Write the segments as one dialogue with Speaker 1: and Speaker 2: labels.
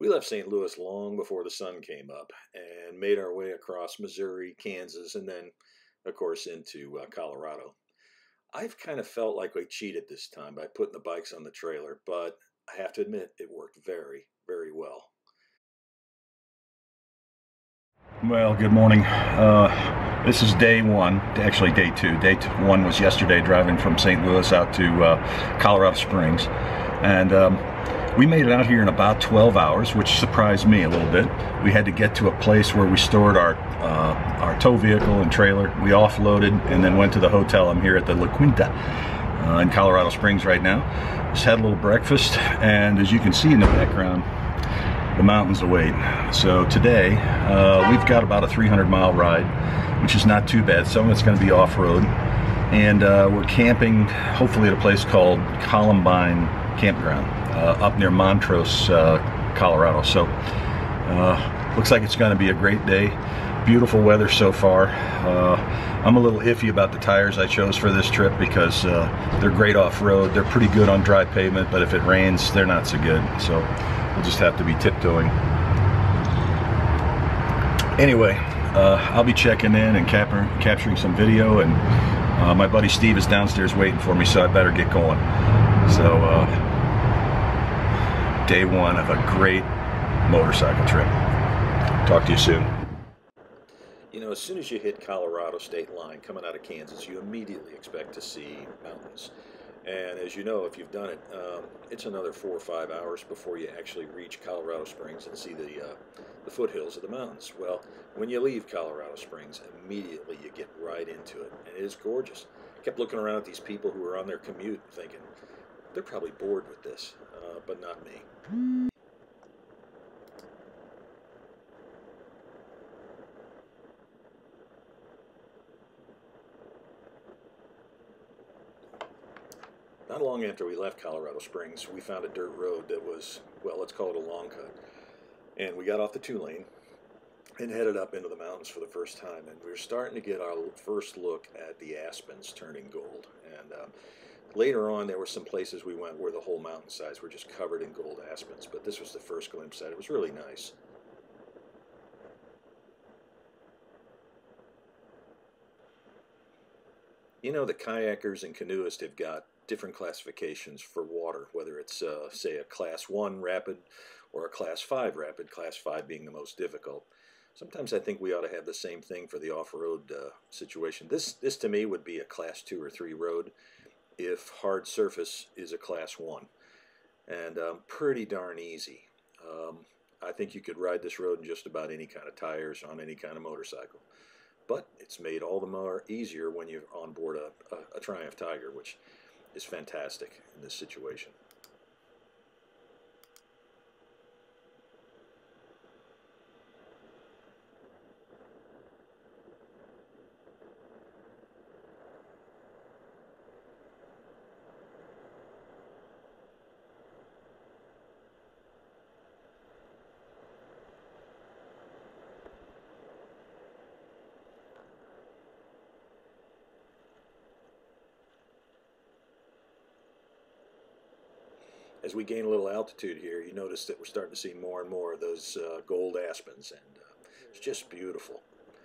Speaker 1: We left St. Louis long before the sun came up and made our way across Missouri, Kansas, and then, of course, into Colorado. I've kind of felt like we cheated this time by putting the bikes on the trailer, but I have to admit it worked very, very well.
Speaker 2: Well, good morning. This is day one, actually day two. One was yesterday, driving from St. Louis out to Colorado Springs. And we made it out here in about 12 hours, which surprised me a little bit. We had to get to a place where we stored our tow vehicle and trailer. We offloaded and then went to the hotel. I'm here at the La Quinta in Colorado Springs right now. Just had a little breakfast, and as you can see in the background, the mountains await. So today we've got about a 300-mile ride, which is not too bad. Some of it's going to be off-road, and we're camping hopefully at a place called Columbine Campground up near Montrose, Colorado. So looks like it's going to be a great day. Beautiful weather so far. I'm a little iffy about the tires I chose for this trip because they're great off-road. They're pretty good on dry pavement, but if it rains, they're not so good. So we'll just have to be tiptoeing. Anyway, I'll be checking in and capturing some video, and my buddy Steve is downstairs waiting for me, so I better get going. So day one of a great motorcycle trip. Talk to you soon.
Speaker 1: You know, as soon as you hit Colorado state line coming out of Kansas, you immediately expect to see mountains. And as you know, if you've done it, it's another 4 or 5 hours before you actually reach Colorado Springs and see the foothills of the mountains. Well, when you leave Colorado Springs, immediately you get right into it, and it is gorgeous. I kept looking around at these people who were on their commute thinking, they're probably bored with this, but not me. Not long after we left Colorado Springs, we found a dirt road that was, well, let's call it a long cut. And we got off the 2-lane and headed up into the mountains for the first time. And we were starting to get our first look at the aspens turning gold. And later on, there were some places we went where the whole mountainsides were just covered in gold aspens. But this was the first glimpse at it. It was really nice. You know, the kayakers and canoeists have got different classifications for water, whether it's, say, a Class 1 rapid or a Class 5 rapid, Class 5 being the most difficult. Sometimes I think we ought to have the same thing for the off-road situation. This to me would be a Class 2 or 3 road if hard surface is a Class 1. And pretty darn easy. I think you could ride this road in just about any kind of tires on any kind of motorcycle. But it's made all the more easier when you're on board a Triumph Tiger, which is fantastic in this situation. As we gain a little altitude here, you notice that we're starting to see more and more of those gold aspens, and it's just beautiful.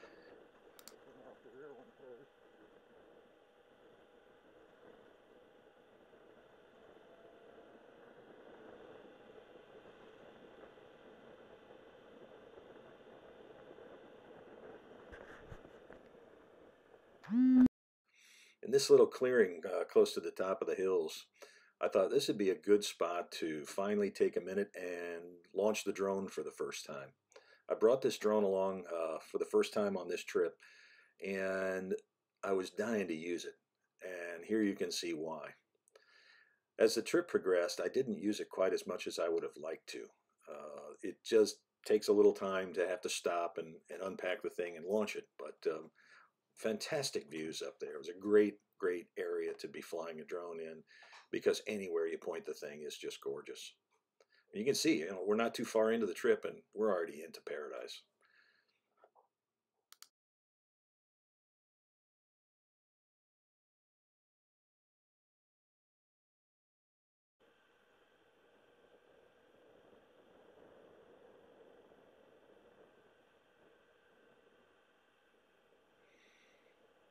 Speaker 1: In this little clearing close to the top of the hills, I thought this would be a good spot to finally take a minute and launch the drone for the first time. I brought this drone along for the first time on this trip, and I was dying to use it. And here you can see why. As the trip progressed, I didn't use it quite as much as I would have liked to. It just takes a little time to have to stop and unpack the thing and launch it, but fantastic views up there. It was a great, great area to be flying a drone in because anywhere you point the thing is just gorgeous. And you can see, we're not too far into the trip and we're already into paradise.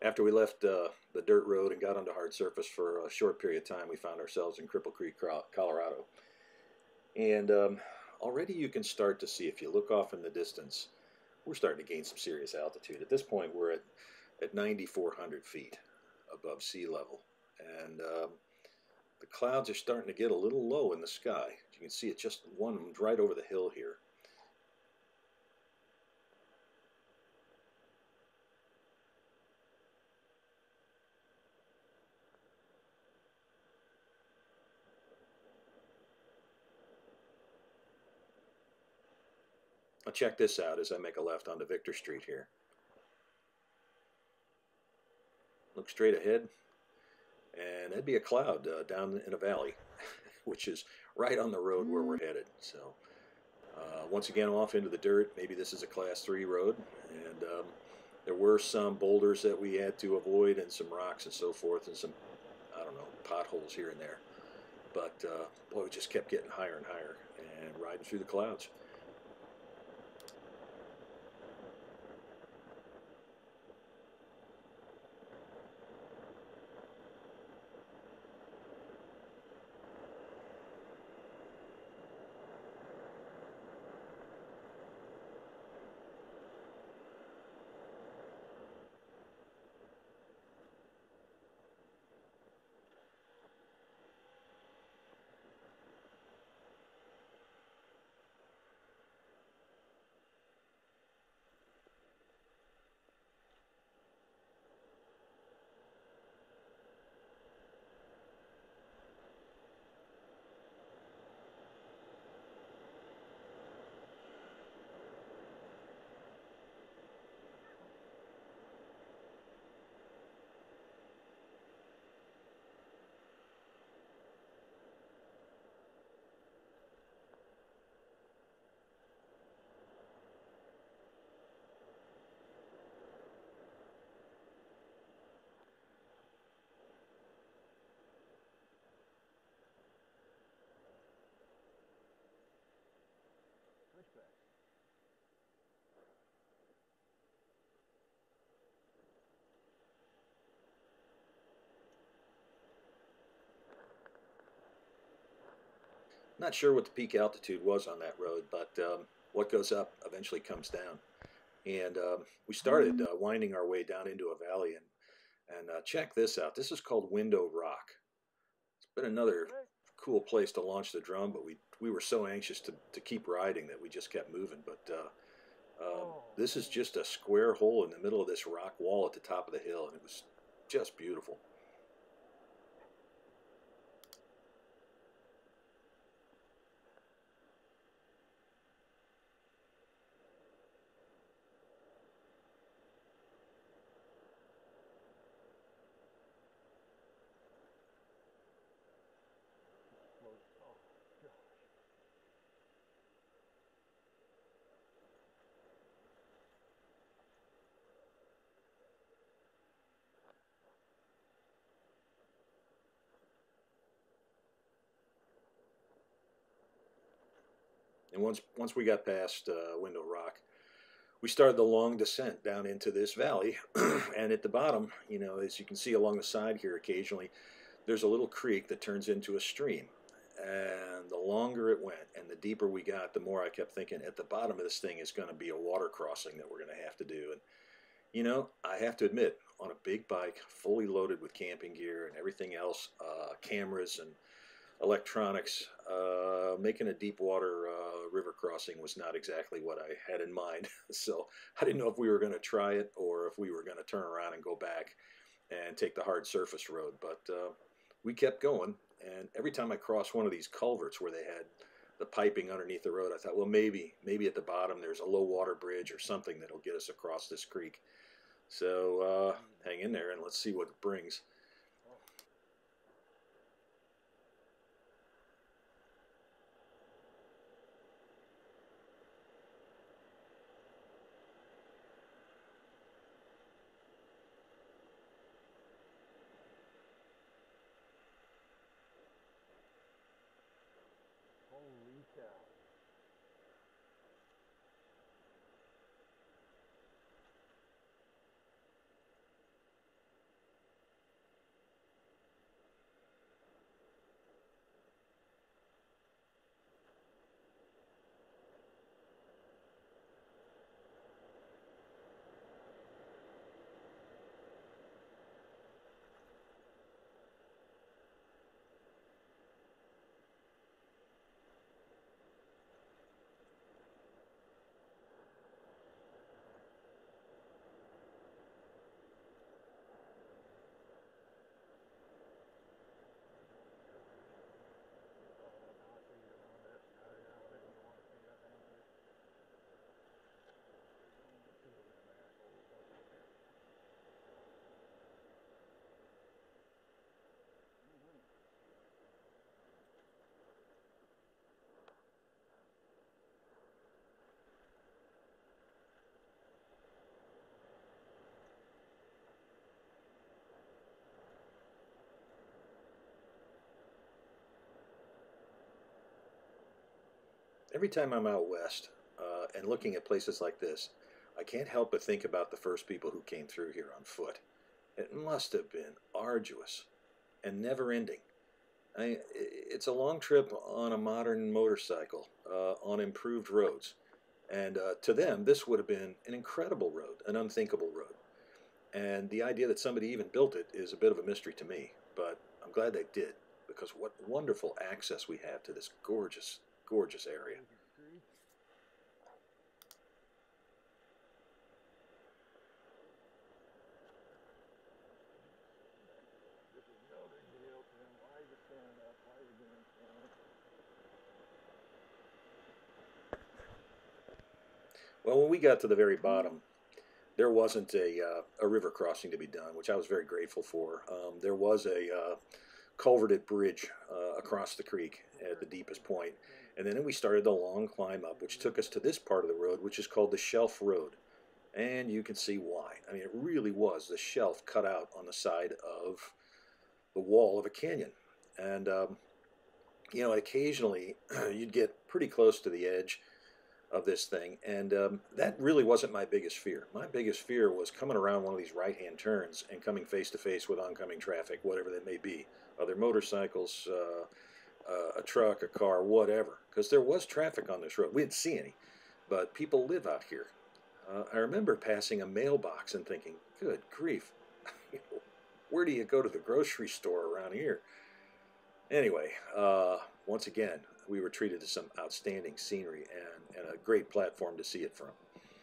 Speaker 1: After we left the dirt road and got onto hard surface for a short period of time, we found ourselves in Cripple Creek, Colorado. And already you can start to see, if you look off in the distance, we're starting to gain some serious altitude. At this point, we're at 9,400 feet above sea level. And the clouds are starting to get a little low in the sky. You can see it just one right over the hill here. Now check this out as I make a left onto Victor Street here. Look straight ahead, and that'd be a cloud down in a valley, which is right on the road where we're headed. So once again, off into the dirt. Maybe this is a class 3 road, and there were some boulders that we had to avoid, and some rocks and so forth, and some, I don't know, potholes here and there. But boy, we just kept getting higher and higher and riding through the clouds. Not sure what the peak altitude was on that road, but what goes up eventually comes down. And we started winding our way down into a valley, and check this out. This is called Window Rock. It's been another cool place to launch the drone, but we were so anxious to keep riding that we just kept moving. But this is just a square hole in the middle of this rock wall at the top of the hill, and it was just beautiful. And once we got past Window Rock, we started the long descent down into this valley. And at the bottom, you know, as you can see along the side here occasionally, there's a little creek that turns into a stream. And the longer it went and the deeper we got, the more I kept thinking, at the bottom of this thing is going to be a water crossing that we're going to have to do. And, you know, I have to admit, on a big bike, fully loaded with camping gear and everything else, cameras and electronics, making a deep water river crossing was not exactly what I had in mind. So I didn't know if we were going to try it or if we were going to turn around and go back and take the hard surface road. But we kept going, and every time I crossed one of these culverts where they had the piping underneath the road, I thought, well, maybe at the bottom there's a low water bridge or something that'll get us across this creek. So hang in there and let's see what it brings.
Speaker 3: Holy cow.
Speaker 1: Every time I'm out west and looking at places like this, I can't help but think about the first people who came through here on foot. It must have been arduous and never ending. It's a long trip on a modern motorcycle on improved roads. And to them, this would have been an incredible road, an unthinkable road. And the idea that somebody even built it is a bit of a mystery to me, but I'm glad they did, because what wonderful access we have to this gorgeous, gorgeous area. Well, when we got to the very bottom, there wasn't a river crossing to be done, which I was very grateful for. There was a culverted bridge across the creek at the deepest point, and then we started the long climb up, which took us to this part of the road, which is called the Shelf Road. And you can see why. I mean, it really was the shelf cut out on the side of the wall of a canyon. And, occasionally you'd get pretty close to the edge of this thing, and that really wasn't my biggest fear. My biggest fear was coming around one of these right-hand turns and coming face to face with oncoming traffic, whatever that may be, other motorcycles, a truck, a car, whatever, because there was traffic on this road. We didn't see any, but people live out here. I remember passing a mailbox and thinking, good grief, where do you go to the grocery store around here? Anyway, once again, we were treated to some outstanding scenery and a great platform to see it from.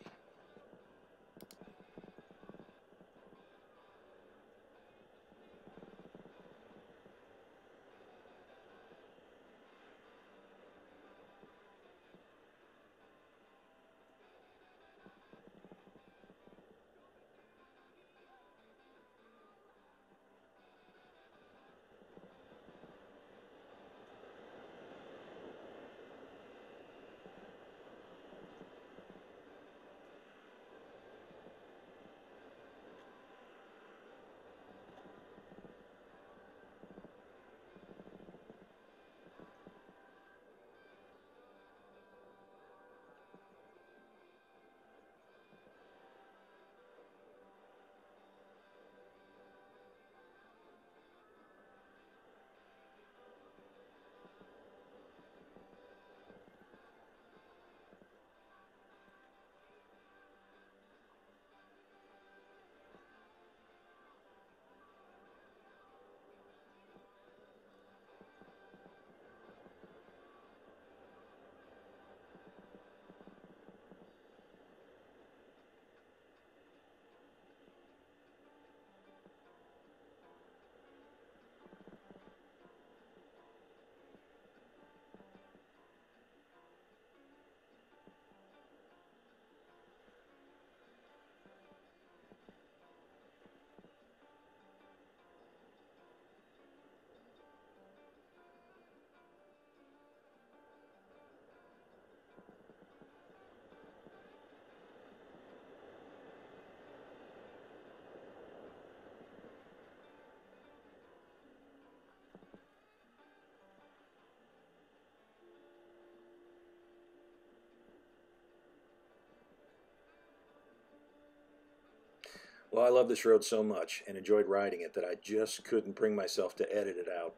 Speaker 1: Well, I love this road so much and enjoyed riding it that I just couldn't bring myself to edit it out.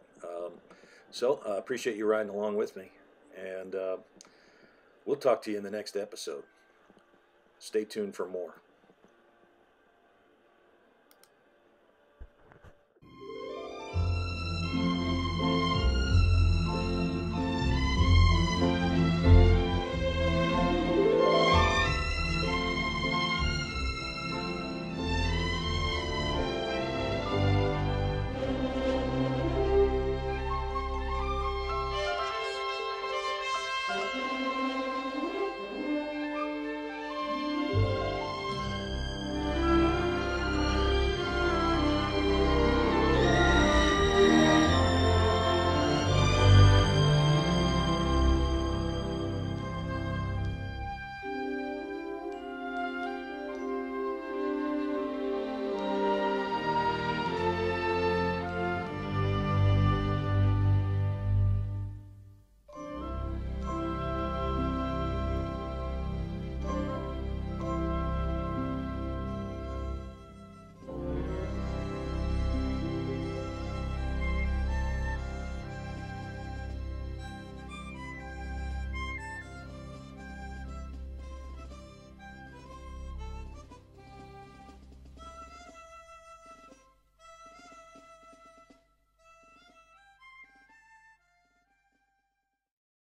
Speaker 1: So I appreciate you riding along with me, and we'll talk to you in the next episode. Stay tuned for more.